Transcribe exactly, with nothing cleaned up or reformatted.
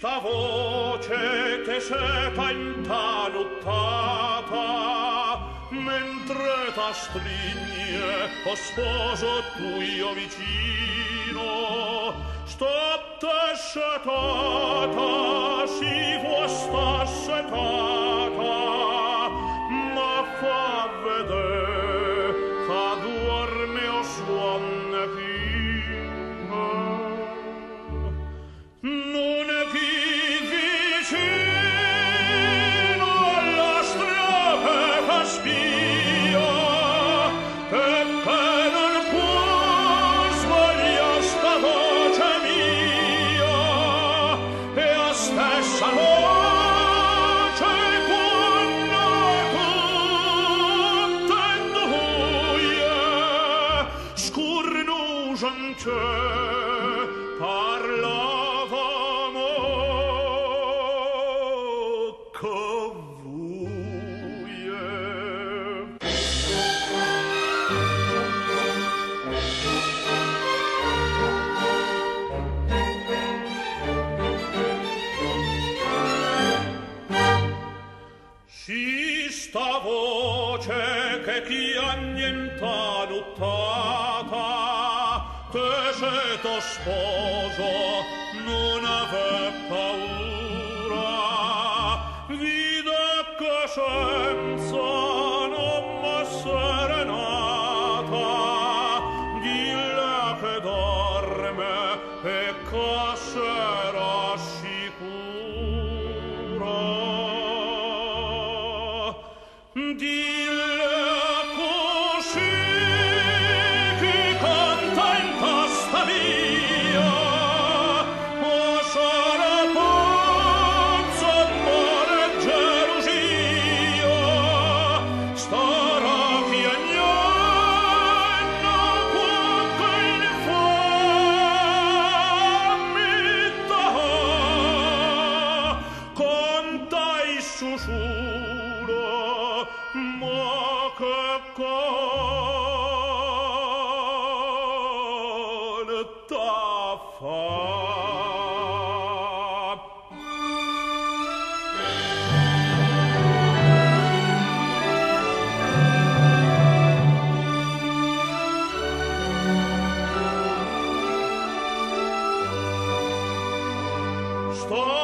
sta voce che sepa in ta nottata, mentre ta strigne, o sposo tuo vicino, state setata, si vuoi sta setata, ma fa vedere che dorme o suona fino. Non è più vicino alla strada che spia, e che non può sbagliare sta voce mia, e a stessa voce buona contento io, scurnusan c'è, parlavamo con voi. Si sta voce che chi ha nienta nottata, te se tuo sposo non ave paura, vide che senza non m'essere nata, dille che dorme e che sarà sicura. Dille così chi canta in tasta via, o sarà pazzo, amore e gelosia, starà piagnendo qualche infamità, conta il sussurro, ma che colta fa. Sto